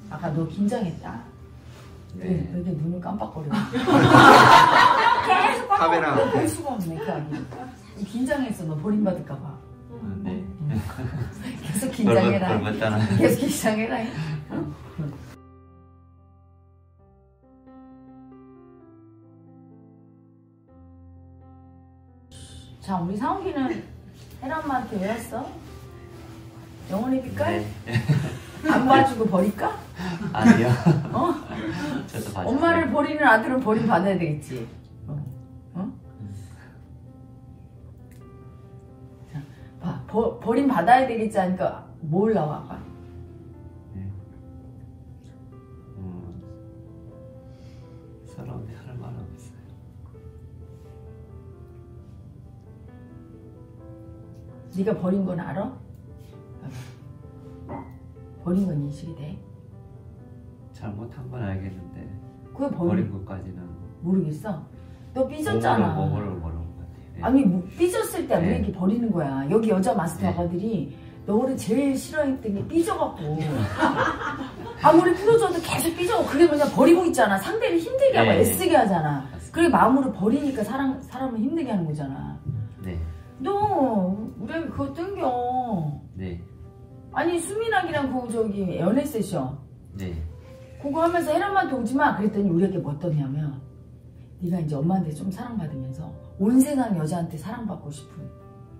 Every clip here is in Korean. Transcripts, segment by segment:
아까 너 긴장했다. 네. 왜 이렇게 눈을 깜빡거려? 계속 카메라. 볼 수가 없네 그 아기. 긴장했어. 너 버림받을까봐. 네. 계속 긴장해라. 벌었잖아. 계속 긴장해라. 자, 우리 상욱이는 혜라 엄마한테 왜 왔어? 영혼의 빛깔? 네. 안 봐주고 버릴까? 아니요. 어? 저도 봐줬어요. 엄마를 버리는 아들은 버림받아야 되겠지. 어? 자, 봐. 버림받아야 되겠지 하니까 뭘 나와, 봐. 네. 서러운데 할 말 없어요. 네가 버린 건 알아? 버린 건 인식이 돼? 잘못한 건 알겠는데 그게 버린 것까지는 모르겠어? 너 삐졌잖아. 뭐를 모르는 것 같아. 네. 아니 뭐 삐졌을 때 네. 우리에게 버리는 거야. 여기 여자 마스터 네. 아가들이 너를 제일 싫어했던 게 삐져갖고 아무리 풀어줘도 계속 삐져고 그게 뭐냐 버리고 있잖아. 상대를 힘들게 하고 네. 애쓰게 하잖아. 맞습니다. 그게 마음으로 버리니까 사람을 힘들게 하는 거잖아. 네. 너 우리에게 그거 땡겨. 네. 아니 수민학이랑 그 저기 연애 세션 네. 그거 하면서 혜람한테 오지마 그랬더니 우리에게 뭐 떴냐면 네가 이제 엄마한테 좀 사랑받으면서 온 세상 여자한테 사랑받고 싶은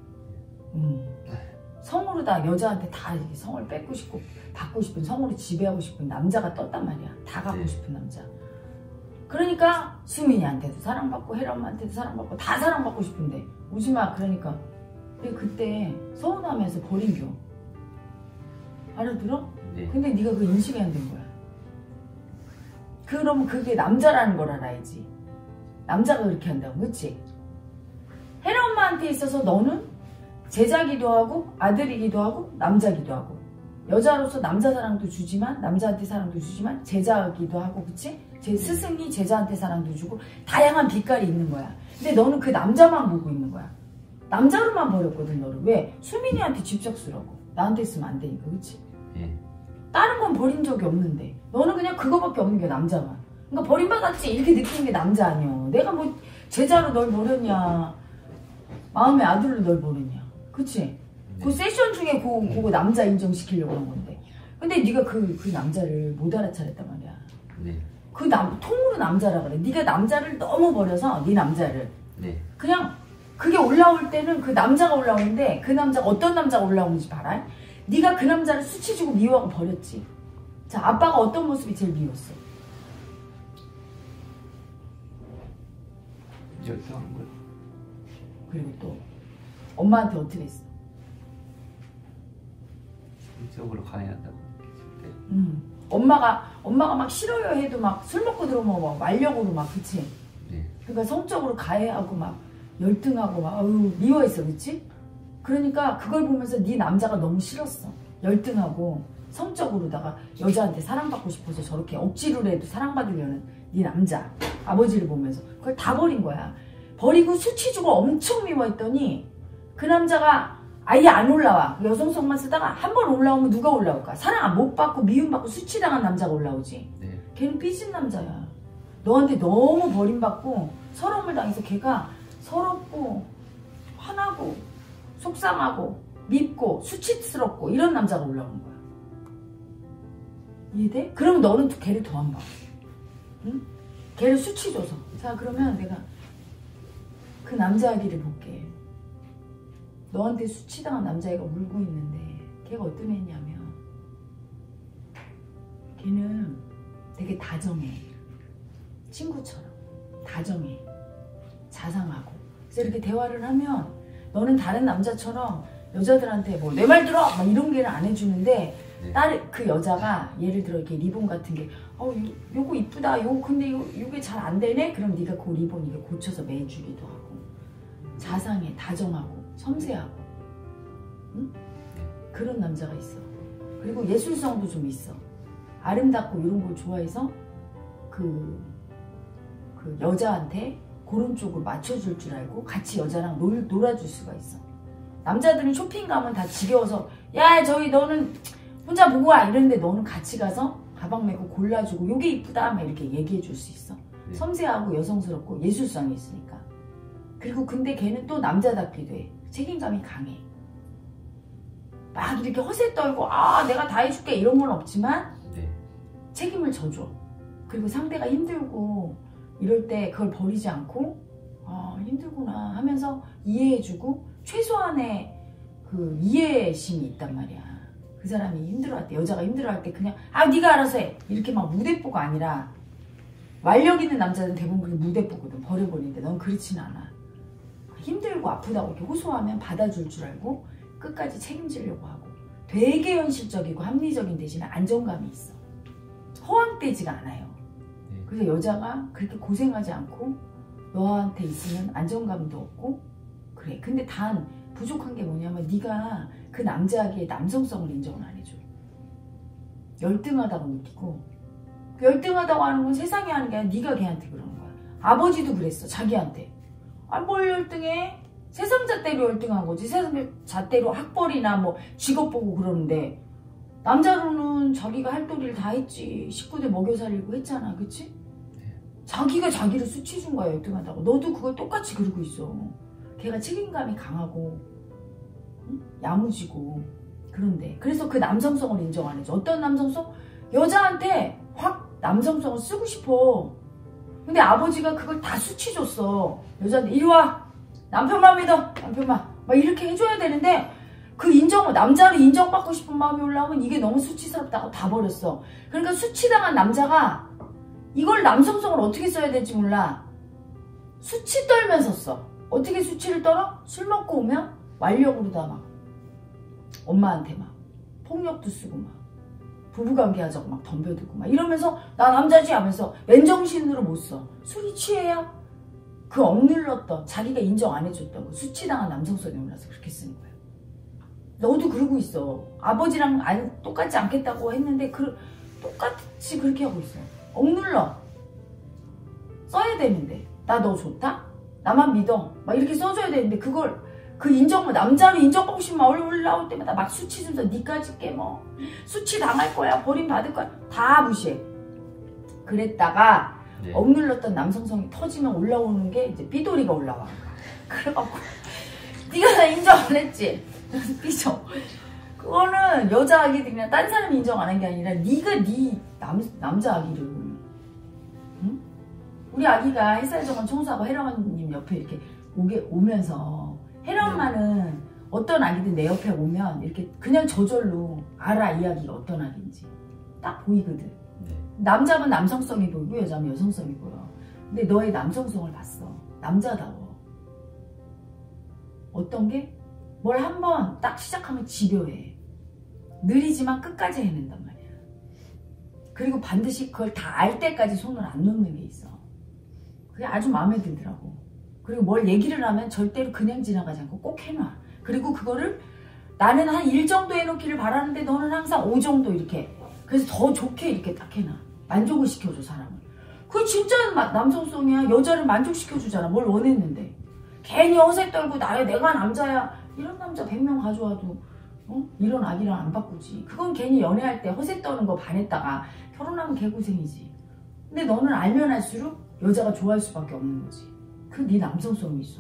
성으로 다 여자한테 다 이렇게 성을 뺏고 싶고 받고 싶은 성으로 지배하고 싶은 남자가 떴단 말이야. 다 갖고 네. 싶은 남자. 그러니까 수민이한테도 사랑받고 혜라 엄마한테도 사랑받고 다 사랑받고 싶은데 오지마 그러니까 내가 그때 서운하면서 버린겨. 알아들어? 네. 근데 네가 그 인식이 안 된 거야. 그러면 그게 남자라는 걸 알아야지. 남자가 그렇게 한다고, 그치? 혜라 엄마한테 있어서 너는 제자기도 하고 아들이기도 하고 남자기도 하고 여자로서 남자 사랑도 주지만 남자한테 사랑도 주지만 제자기도 하고, 그치? 제 스승이 제자한테 사랑도 주고 다양한 빛깔이 있는 거야. 근데 너는 그 남자만 보고 있는 거야. 남자로만 버렸거든 너를. 왜? 수민이한테 집착스러워. 나한테 있으면 안 되니까, 그치? 네. 다른 건 버린 적이 없는데 너는 그냥 그거밖에 없는 게 남자만. 그러니까 버림받았지 이렇게 느끼는 게 남자 아니야. 내가 뭐 제자로 널 버렸냐 마음의 아들로 널 버렸냐, 그치? 네. 그 세션 중에 그거 남자 인정시키려고 한 건데 근데 네가 그 남자를 못 알아차렸단 말이야. 네. 통으로 남자라 그래. 네가 남자를 너무 버려서 네 남자를 네. 그냥 그게 올라올 때는 그 남자가 올라오는데 그 남자가 어떤 남자가 올라오는지 봐라. 네가 그 남자를 수치 주고 미워하고 버렸지. 자, 아빠가 어떤 모습이 제일 미웠어? 열등한 걸. 그리고 또 엄마한테 어떻게 했어? 성적으로 가야 한다고 느꼈을 때. 엄마가 막 싫어요 해도 막 술 먹고 들어오면 막 말력으로 막, 그치? 네. 그러니까 성적으로 가해하고 막 열등하고 막 미워했어, 그치? 그러니까 그걸 보면서 네 남자가 너무 싫었어. 열등하고 성적으로다가 여자한테 사랑받고 싶어서 저렇게 억지로라도 사랑받으려는 네 남자 아버지를 보면서 그걸 다 버린 거야. 버리고 수치 주고 엄청 미워했더니 그 남자가 아예 안 올라와. 여성성만 쓰다가 한 번 올라오면 누가 올라올까? 사랑 못 받고 미움받고 수치당한 남자가 올라오지. 네. 걔는 삐진 남자야. 너한테 너무 버림받고 서러움을 당해서 걔가 서럽고 화나고 속상하고 밉고 수치스럽고 이런 남자가 올라오는 거야. 이해돼? 그러면 너는 걔를 더 안 봐. 응? 걔를 수치 줘서. 자, 그러면 내가 그 남자아기를 볼게. 너한테 수치당한 남자애가 울고 있는데 걔가 어떤 애냐면 걔는 되게 다정해. 친구처럼 다정해. 자상하고. 그래서 이렇게 대화를 하면 너는 다른 남자처럼 여자들한테 뭐 내 말 들어! 막 이런 게를 안 해주는데 네. 그 여자가 예를 들어 이렇게 리본 같은 게 요거 이쁘다. 근데 요게 잘 안 되네? 그럼 네가 그 리본 이거 고쳐서 매주기도 하고. 자상해. 다정하고 섬세하고. 응? 그런 남자가 있어. 그리고 예술성도 좀 있어. 아름답고 이런 걸 좋아해서 그 여자한테 그런 쪽으로 맞춰줄 줄 알고 같이 여자랑 놀아줄 수가 있어. 남자들은 쇼핑 가면 다 지겨워서 야 저기 너는 혼자 보고 와 이러는데 너는 같이 가서 가방 메고 골라주고 요게 이쁘다 막 이렇게 얘기해 줄 수 있어. 네. 섬세하고 여성스럽고 예술성이 있으니까. 그리고 근데 걔는 또 남자답기도 해. 책임감이 강해. 막 이렇게 허세 떨고 내가 다 해줄게 이런 건 없지만 네. 책임을 져줘. 그리고 상대가 힘들고 이럴 때 그걸 버리지 않고 힘들구나 하면서 이해해주고 최소한의 그 이해심이 있단 말이야. 그 사람이 힘들어할 때, 여자가 힘들어할 때 그냥 네가 알아서 해 이렇게 막 무대뽀가 아니라, 완력 있는 남자는 대부분 그게 무대뽀거든. 버려버리는데 넌 그렇진 않아. 힘들고 아프다고 이렇게 호소하면 받아줄 줄 알고 끝까지 책임지려고 하고, 되게 현실적이고 합리적인 대신에 안정감이 있어. 허황되지가 않아요. 그래서 여자가 그렇게 고생하지 않고 너한테 있으면 안정감도 없고 그래. 근데 단 부족한 게 뭐냐면 네가 그 남자에게 남성성을 인정을 안 해줘. 열등하다고 느끼고, 열등하다고 하는 건 세상이 하는 게 아니라 네가 걔한테 그러는 거야. 아버지도 그랬어. 자기한테. 뭘 열등해? 세상 잣대로 열등한 거지. 세상 잣대로 학벌이나 뭐 직업 보고 그러는데, 남자로는 자기가 할 도리를 다 했지. 식구들 먹여 살리고 했잖아. 그치? 자기가 자기를 수치 준 거야. 열등하다고. 너도 그걸 똑같이 그러고 있어. 걔가 책임감이 강하고 야무지고 그런데, 그래서 그 남성성을 인정 안 해줘. 어떤 남성성? 여자한테 확 남성성을 쓰고 싶어. 근데 아버지가 그걸 다 수치 줬어. 여자한테 이리 와, 남편만 믿어, 남편만 막 이렇게 해줘야 되는데, 그 남자를 인정받고 싶은 마음이 올라오면 이게 너무 수치스럽다고 다 버렸어. 그러니까 수치당한 남자가 이걸 남성성을 어떻게 써야 될지 몰라. 수치 떨면서 써. 어떻게 수치를 떨어? 술 먹고 오면 완력으로다 막 엄마한테 막 폭력도 쓰고 막 부부관계 하자고 막 덤벼들고 막 이러면서 나 남자지 하면서 맨정신으로 못 써. 술이 취해야 그 억눌렀던, 자기가 인정 안 해줬던 거, 수치당한 남성성이 올라서 그렇게 쓰는 거야. 너도 그러고 있어. 아버지랑 똑같지 않겠다고 했는데 똑같이 그렇게 하고 있어. 억눌러. 써야 되는데 나 너 좋다? 나만 믿어. 막 이렇게 써줘야 되는데 그걸 남자로 인정받고 싶으면 올라올 때마다 막 수치 주면서 니까짓 게 뭐 수치 당할 거야, 버림받을 거야, 다 무시해. 그랬다가 네. 억눌렀던 남성성이 터지면 올라오는 게 이제 삐돌이가 올라와. 그래갖고 네가 나 인정 안 했지? 삐져. 그거는 여자 아기들이나 딴 사람이 인정 안 한 게 아니라 네가 남자 아기를, 응? 우리 아기가 햇살정원 청소하고 혜령언님 옆에 이렇게 오면서, 혜령엄마는 어떤 아기든 내 옆에 오면 이렇게 그냥 저절로 알아, 이 아기가 어떤 아기인지 딱 보이거든. 네. 남자면 남성성이 보이고 여자면 여성성이 보여. 근데 너의 남성성을 봤어. 남자다워. 어떤 게? 뭘 한번 딱 시작하면 집요해. 느리지만 끝까지 해낸단 말이야. 그리고 반드시 그걸 다 알 때까지 손을 안 놓는 게 있어. 그게 아주 마음에 들더라고. 그리고 뭘 얘기를 하면 절대로 그냥 지나가지 않고 꼭 해놔. 그리고 그거를 나는 한 1 정도 해놓기를 바라는데 너는 항상 5 정도 이렇게. 그래서 더 좋게 이렇게 딱 해놔. 만족을 시켜줘, 사람을. 그게 진짜 남성성이야. 여자를 만족시켜주잖아. 뭘 원했는데. 괜히 허세 떨고 내가 남자야. 이런 남자 100명 가져와도 이런 아기랑 안 바꾸지. 그건 괜히 연애할 때 허세 떠는 거 반했다가 결혼하면 개고생이지. 근데 너는 알면 알수록 여자가 좋아할 수밖에 없는 거지. 그 네 남성성이 있어.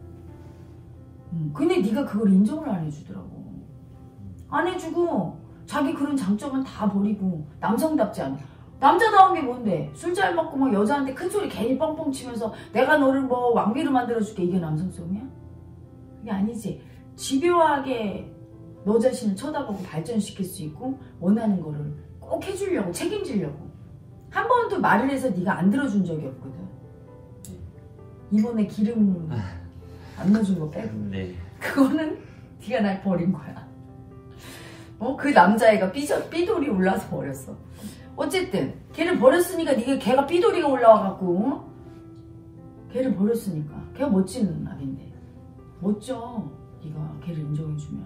근데 네가 그걸 인정을 안 해주더라고. 안 해주고 자기 그런 장점은 다 버리고 남성답지 않아. 남자다운 게 뭔데? 술 잘 먹고 막 여자한테 큰 소리 괜히 뻥뻥 치면서 내가 너를 뭐 왕비로 만들어줄게, 이게 남성성이야? 그게 아니지. 집요하게 너 자신을 쳐다보고 발전시킬 수 있고 원하는 거를 꼭 해주려고, 책임지려고. 한 번도 말을 해서 네가 안 들어준 적이 없거든. 이번에 기름 안 넣어준 거 빼고. 네. 그거는 네가 날 버린 거야. 그 남자애가 삐돌이 올라서 버렸어. 어쨌든 걔를 버렸으니까 걔가 삐돌이가 올라와갖고 걔를 버렸으니까. 걔가 멋진 아기인데 멋져. 네가 걔를 인정해주면.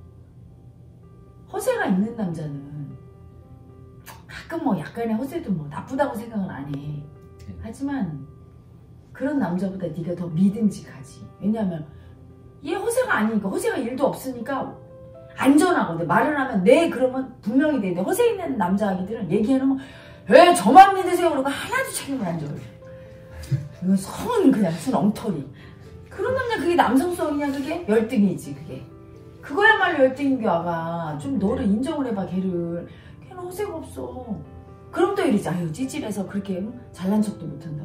허세가 있는 남자는 가끔 뭐 약간의 허세도 뭐 나쁘다고 생각은 안 해. 하지만 그런 남자보다 네가 더 믿음직하지. 왜냐면 얘 허세가 아니니까, 허세가 1도 없으니까 안전하거든. 말을 하면 네 그러면 분명히 되는데 허세 있는 남자 아기들은 얘기해놓으면 왜 저만 믿으세요 그러고 하나도 책임을 안 져요. 이건 성은 그냥 순 엉터리. 그런 남자 그게 남성성이냐 그게? 열등이지 그게. 그거야말로 열등인 게 아가. 좀 너를 인정을 해봐 걔를. 걔는 허세가 없어. 그럼 또 이러지. 아유 찌질해서 그렇게 잘난 척도 못한다고.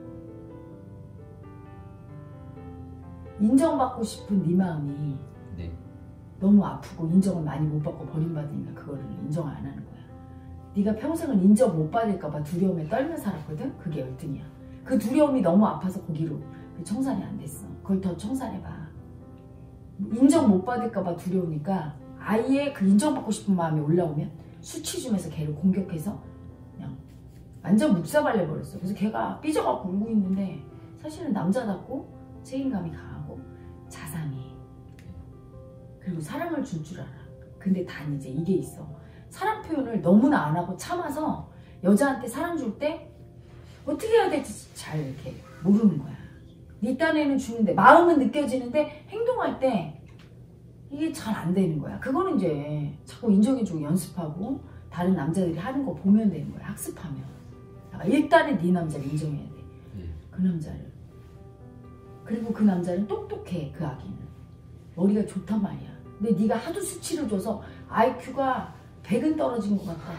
인정받고 싶은 네 마음이 네. 너무 아프고 인정을 많이 못 받고 버림받으니까 그거를 인정을 안 하는 거야. 네가 평생을 인정 못 받을까 봐 두려움에 떨며 살았거든? 그게 열등이야. 그 두려움이 너무 아파서 거기로 청산이 안 됐어. 그걸 더 청산해봐. 인정 못 받을까 봐 두려우니까 아예 그 인정받고 싶은 마음이 올라오면 수치 주면서 걔를 공격해서 그냥 완전 묵사발려버렸어. 그래서 걔가 삐져갖고 울고 있는데 사실은 남자답고 책임감이 강하고 자상해. 그리고 사랑을 줄 줄 알아. 근데 단 이제 이게 있어. 사랑 표현을 너무나 안 하고 참아서 여자한테 사랑 줄 때 어떻게 해야 될지 잘 이렇게 모르는 거야. 네 딴에는 주는데 마음은 느껴지는데 행동할 때 이게 잘 안 되는 거야. 그거는 이제 자꾸 인정해주고 연습하고 다른 남자들이 하는 거 보면 되는 거야. 학습하면. 일단은 네 남자를 인정해야 돼. 그 남자를. 그리고 그 남자는 똑똑해. 그 아기는. 머리가 좋단 말이야. 근데 네가 하도 수치를 줘서 IQ가 100은 떨어진 것 같다.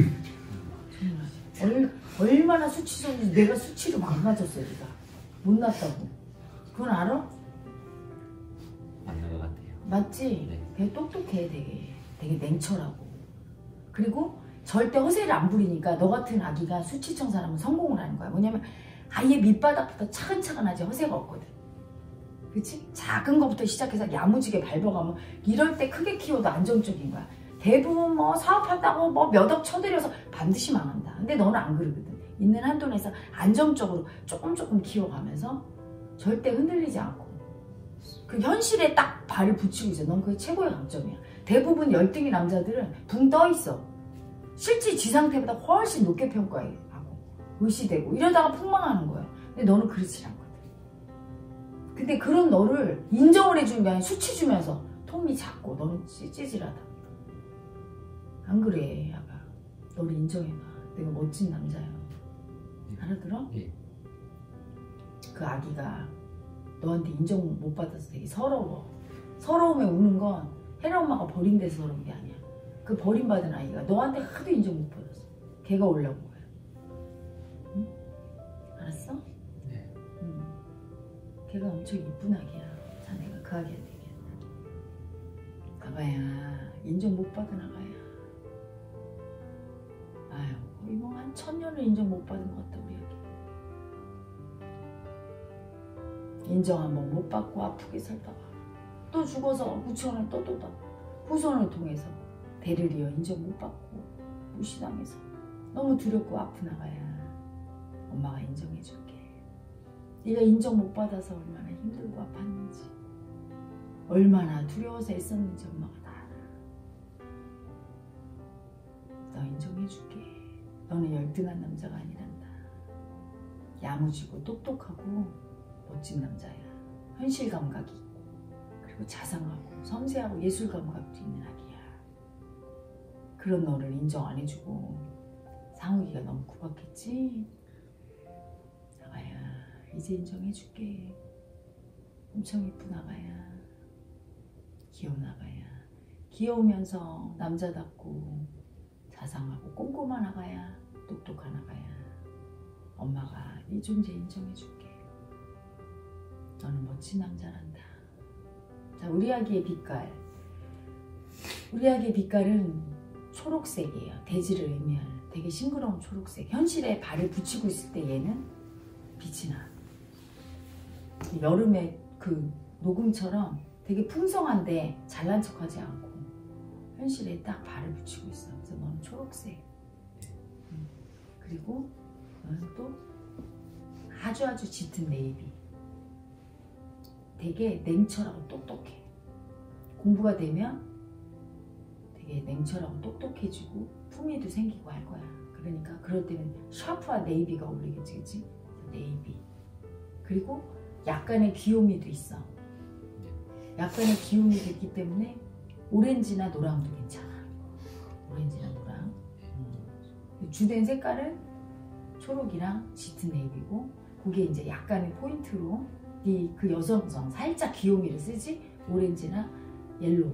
정말. 얼마나 수치 줬는지 내가 수치를 막 맞았어. 네가. 못 났다고. 그건 알아? 맞는 것 같아요. 맞지? 네. 걔 똑똑해. 되게 냉철하고. 그리고 절대 허세를 안 부리니까 너 같은 아기가 수치청산하면 성공을 하는 거야. 뭐냐면 아예 밑바닥부터 차근차근하지 허세가 없거든. 그치? 작은 것부터 시작해서 야무지게 밟아가면 이럴 때 크게 키워도 안정적인 거야. 대부분 뭐 사업한다고 뭐 몇 억 쳐들여서 반드시 망한다. 근데 너는 안 그러거든. 있는 한도 내에서 안정적으로 조금 키워가면서 절대 흔들리지 않고 그 현실에 딱 발을 붙이고 있어. 넌 그게 최고의 강점이야. 대부분 열등이 남자들은 붕 떠 있어. 실제 지 상태보다 훨씬 높게 평가하고 의시되고 이러다가 폭망하는 거야. 근데 너는 그렇지 않거든. 근데 그런 너를 인정을 해주는 게 아니라 수치 주면서 톰이 작고 너는 찌질하다. 안 그래 아가. 너를 인정해봐. 내가 멋진 남자야. 알아들어? 예. 그 아기가 너한테 인정 못 받아서 되게 서러워. 서러움에 우는 건 혜라 엄마가 버림돼서 서러운 게 아니야. 그 버림받은 아이가 너한테 하도 인정 못 받았어. 걔가 올라온 거야. 응? 알았어? 네. 응. 걔가 엄청 이쁜 아기야. 자네가 그 아기한테 얘기한다. 아가야 인정 못 받은 아가야. 아유 거의 뭐 한 1000년을 인정 못 받은 것 같다 우리 아기. 인정 한번 못 받고 아프게 살다가 또 죽어서 무천을 떠도다 후손을 통해서 대를 이어 인정 못 받고 무시당해서 너무 두렵고 아픈 아가야. 엄마가 인정해줄게. 네가 인정 못 받아서 얼마나 힘들고 아팠는지 얼마나 두려워서 애썼는지 엄마가 다 알아. 너 인정해줄게. 너는 열등한 남자가 아니란다. 야무지고 똑똑하고 멋진 남자야. 현실 감각이 있고 그리고 자상하고 섬세하고 예술 감각도 있는 아기야. 그런 너를 인정 안 해주고 상욱이가 너무 구박했지? 아가야 이제 인정해줄게. 엄청 예쁜 아가야. 귀여운 아가야. 귀여우면서 남자답고 자상하고 꼼꼼한 아가야. 똑똑한 아가야. 엄마가 네 존재 인정해줄게. 너는 멋진 남자란다. 자, 우리 아기의 빛깔. 우리 아기의 빛깔은 초록색이에요. 대지를 의미하는 되게 싱그러운 초록색. 현실에 발을 붙이고 있을 때 얘는 빛이 나. 여름에 그 녹음처럼 되게 풍성한데 잘난 척하지 않고 현실에 딱 발을 붙이고 있어. 그래서 너는 초록색. 그리고 너는 또 아주 짙은 네이비. 되게 냉철하고 똑똑해. 공부가 되면 되게 냉철하고 똑똑해지고 품위도 생기고 할 거야. 그러니까 그럴 때는 샤프와 네이비가 어울리겠지, 그치? 네이비. 그리고 약간의 귀요미도 있어. 약간의 귀요미도 있기 때문에 오렌지나 노랑도 괜찮아. 오렌지나 노랑. 주된 색깔은 초록이랑 짙은 네이비고, 그게 이제 약간의 포인트로 네 그 여성성 살짝 귀요미를 쓰지. 오렌지나 옐로우.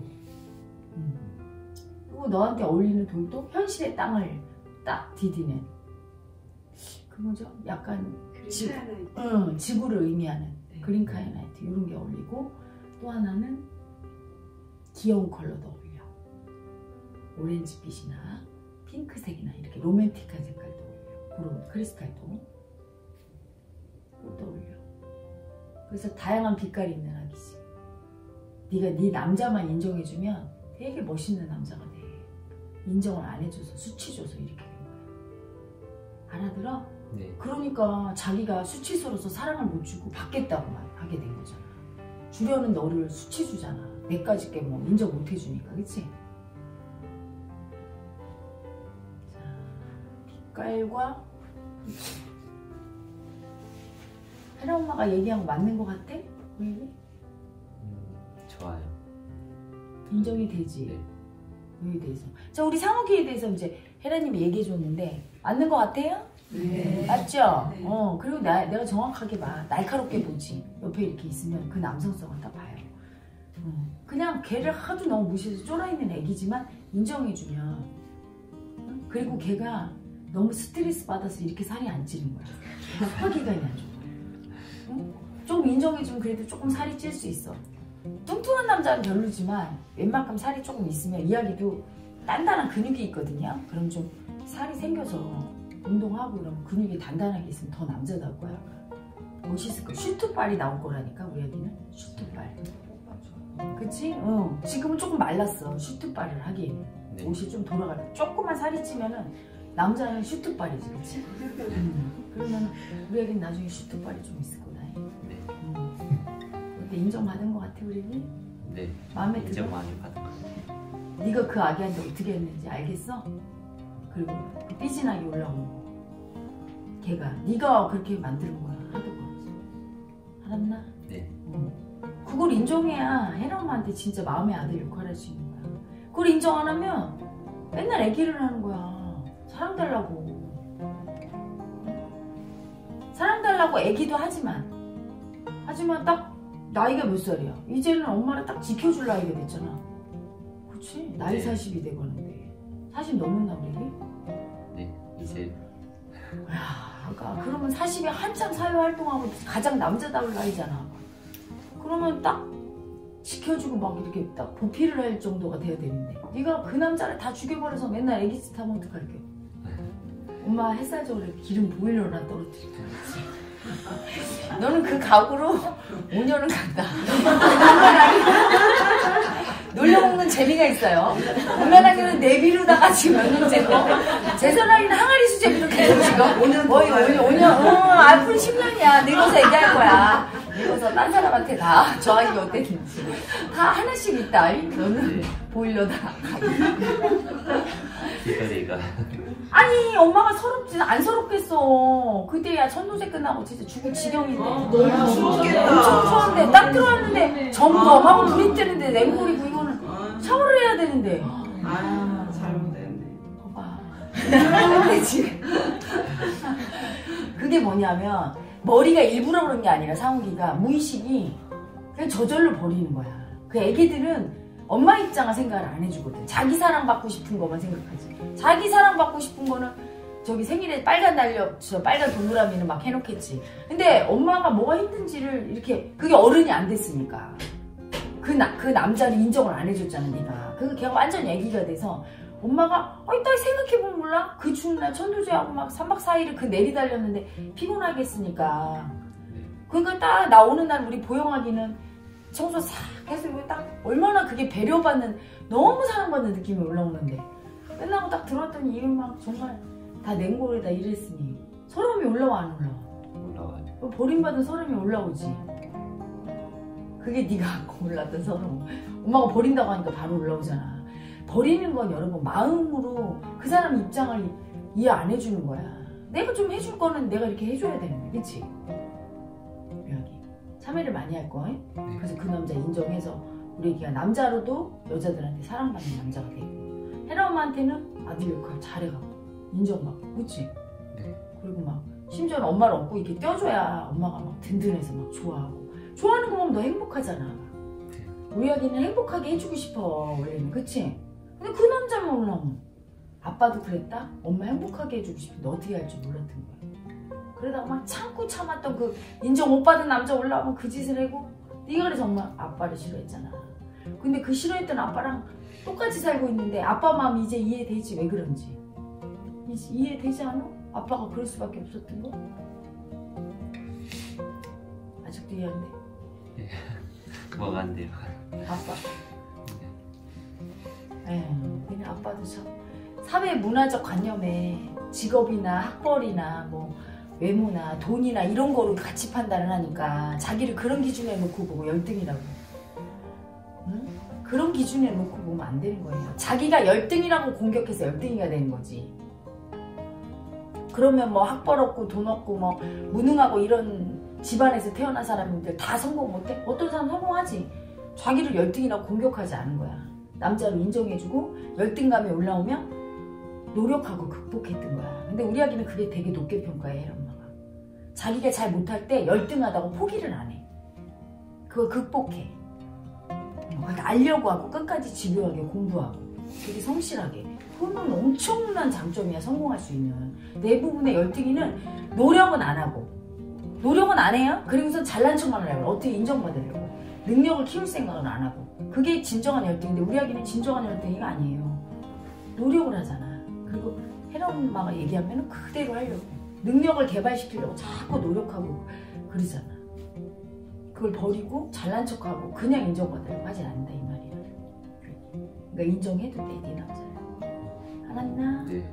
그리고 너한테 어울리는 돌도 현실의 땅을 딱 디디는 그 뭐죠? 약간 지구를 의미하는 그린카이나이트 이런 게 어울리고, 또 하나는 귀여운 컬러도 어울려. 오렌지빛이나 핑크색이나 이렇게 로맨틱한 색깔도 어울려. 그런 크리스탈도 그것도 어울려. 그래서 다양한 빛깔이 있는 아기씨. 네가 네 남자만 인정해주면 되게 멋있는 남자가 돼. 인정을 안 해줘서 수치줘서 이렇게 된 거야. 알아들어? 네. 그러니까 자기가 수치스러워서 사랑을 못 주고 받겠다고만 하게 된 거잖아. 주려는 너를 수치 주잖아. 내까지 게 뭐 인정 못 해주니까, 그치? 자, 빛깔과 혜라 엄마가 얘기한 거 맞는 거 같아? 왜? 좋아요. 인정이 되지? 네. 여기에 대해서. 자, 우리 상욱이에 대해서 이제 혜라님이 얘기해 줬는데 맞는 거 같아요? 네. 맞죠? 네. 그리고 내가 정확하게 봐. 날카롭게 보지. 옆에 이렇게 있으면 그 남성성을 다 봐요. 그냥 걔를 하도 너무 무시해서 쫄아있는 애기지만 인정해주면, 그리고 걔가 너무 스트레스 받아서 이렇게 살이 안 찌는 거야. 소화기관이 안 좋은 거야. 좀 인정해주면 그래도 조금 살이 찔 수 있어. 뚱뚱한 남자는 별로지만 웬만큼 살이 조금 있으면 이야기도 단단한 근육이 있거든요. 그럼 좀 살이 생겨서 운동하고 이러면 근육이 단단하게 있으면 더 남자다울 거야. 멋있을 거야. 슈트빨이 나올 거라니까 우리 애기는. 슈트빨. 그치? 지금은 조금 말랐어. 슈트빨을 하기에는. 네. 옷이 좀 돌아가요. 조금만 살이 찌면은 남자는 슈트빨이지, 그치? 그러면 우리 애기는 나중에 슈트빨이 좀 있을 거다. 네. 근데 인정받은 거 같아, 우리 애기? 네. 마음에 들어? 인정 많이 받은 것 같아요. 네가 그 아기한테 어떻게 했는지 알겠어? 그리고 그 삐진하게 올라오는 거. 걔가 네가 그렇게 만드는 거야. 하도가. 알았나? 네. 그걸 인정해야 혜라 엄마한테 진짜 마음의 아들 역할을 할 수 있는 거야. 그걸 인정 안 하면 맨날 애기를 하는 거야. 사랑달라고. 사랑달라고 애기도 하지만 딱 나이가 몇 살이야? 이제는 엄마를 딱 지켜줄 나이가 됐잖아. 그치? 나이 네. 40이 되고는데 40 넘었나 우리? 네. 이제 야, 그러니까 그러면 40에 한참 사회활동하고 가장 남자다울 나이잖아. 그러면 딱 지켜주고 막 이렇게 딱 보필을 할 정도가 돼야 되는데 네가 그 남자를 다 죽여버려서 맨날 애기 짓 하면 어떡할게? 엄마 햇살 저울에 기름 보일러나 떨어뜨리고 너는 그 각오로 5년은 간다. 놀려먹는 재미가 있어요. 엄마랑은 내비로다가 지금 몇 년째고 제설아이는 항아리 수제비로 계속 지금 5년 앞으로 10년이야. 늙어서 얘기할 거야. 늙어서 딴 사람한테 다 저하기가 어땠는지 다 하나씩 있다. 너는 보일러다. 기다리가 아니 엄마가 서럽지 안 서럽겠어. 그때야 천도제 끝나고 진짜 죽을 지경인데 너무 추웠겠다. 엄청 추웠는데 딱 들어왔는데 전부 엄마가 불이 뜨는데 냉골이고 이거는 샤워를 해야 되는데 잘못됐네. 봐봐. 근데 지금 그게 뭐냐면 머리가 일부러 그런 게 아니라 상욱이가 무의식이 그냥 저절로 버리는 거야. 그 애기들은 엄마 입장을 생각을 안 해주거든. 자기 사랑받고 싶은 것만 생각하지. 자기 사랑받고 싶은 거는 저기 생일에 빨간 빨간 동그라미는 막 해놓겠지. 근데 엄마가 뭐가 힘든지를 이렇게 그게 어른이 안 됐으니까 그 남자를 인정을 안 해줬잖아 네가. 그 걔가 완전 애기가 돼서 엄마가 이따 생각해보면 몰라? 그 추운 날 천도제하고 막 3박 4일을 그 내리달렸는데 피곤하겠으니까. 그러니까 딱 나오는 날 우리 보영하기는 청소 싹 해서 이거 딱 얼마나 그게 배려받는 너무 사랑받는 느낌이 올라오는데 끝나고 딱 들어왔더니 이게 막 정말 다 냉골에다 이랬으니 서러움이 올라와 안 올라와? 올라와요. 버림받은 서러움이 올라오지. 그게 네가 올랐던 서러움. 엄마가 버린다고 하니까 바로 올라오잖아. 버리는 건 여러분 마음으로 그 사람 입장을 이해 안 해주는 거야. 내가 좀 해줄 거는 내가 이렇게 해줘야 되는데, 그치? 여기 참여를 많이 할 거야. 그래서 그 남자 인정해서 우리 애기가 남자로도 여자들한테 사랑받는 남자가 되고 혜라 엄마한테는 아들 역할 잘해가고 인정받고 그치? 네. 그리고 막 심지어는 엄마를 업고 이렇게 껴줘야 엄마가 막 든든해서 막 좋아하고 좋아하는 거 보면 너 행복하잖아. 우리 아기는 행복하게 해주고 싶어 원래는 그치? 근데 그 남자만 올라오면 아빠도 그랬다? 엄마 행복하게 해주고 싶은데 어떻게 할 줄 몰랐던 거야. 그러다가 막 참고 참았던 그 인정 못 받은 남자 올라오면 그 짓을 하고 네가 그래서 엄마 아빠를 싫어했잖아. 근데 그 싫어했던 아빠랑 똑같이 살고 있는데 아빠 마음이 이제 이해되지 왜 그런지. 이해되지 않아? 아빠가 그럴 수밖에 없었던 거? 아직도 이해 안 돼? 네. 뭐가 안 돼요? 아빠. 그냥 아빠도 참 사회 문화적 관념에 직업이나 학벌이나 뭐 외모나 돈이나 이런 거로 같이 판단을 하니까 자기를 그런 기준에 놓고 보고 열등이라고. 응? 그런 기준에 놓고 보면 안 되는 거예요. 자기가 열등이라고 공격해서 열등이가 되는 거지. 그러면 뭐 학벌 없고 돈 없고 뭐 무능하고 이런 집안에서 태어난 사람들 다 성공 못해? 어떤 사람 성공하지. 자기를 열등이라고 공격하지 않은 거야. 남자로 인정해주고 열등감이 올라오면 노력하고 극복했던 거야. 근데 우리 아기는 그게 되게 높게 평가해, 엄마가. 자기가 잘 못할 때 열등하다고 포기를 안 해. 그걸 극복해. 알려고 하고 끝까지 집요하게 공부하고 되게 성실하게. 그거는 엄청난 장점이야, 성공할 수 있는. 대부분의 열등이는 노력은 안 하고 노력은 안 해요? 그리고선 잘난 척만 하려고 어떻게 인정받으려고 능력을 키울 생각은 안 하고 그게 진정한 열등인데 우리 아기는 진정한 열등이가 아니에요. 노력을 하잖아. 그리고 혜라 엄마가 얘기하면 그대로 하려고 능력을 개발시키려고 자꾸 노력하고 그러잖아. 그걸 버리고 잘난 척하고 그냥 인정받으려고 하진 않는다 이 말이야. 그러니까 인정해도 돼, 네 남자를. 알았나? 네.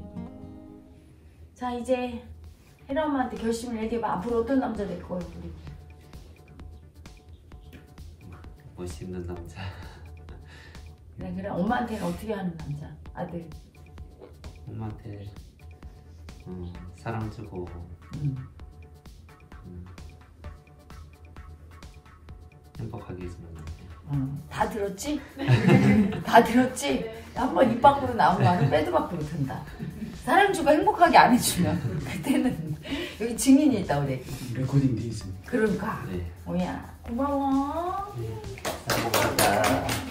자, 이제 혜라 엄마한테 결심을 얘기해봐. 앞으로 어떤 남자 될 거예요, 우리? 멋있는 남자. 그래. 엄마한테는 어떻게 하는 남자? 아들. 엄마한테 사랑 주고 행복하게 해주는 남자. 다 들었지? 다 들었지? 한번 입 밖으로 나오면 빼도 밖으로 든다. 사랑 주고 행복하게 안 해주면 그때는 여기 증인이 있다고 그래. 레코딩 돼 있습니다. 그러니까. 네. 뭐야. 고마워. 행복하다.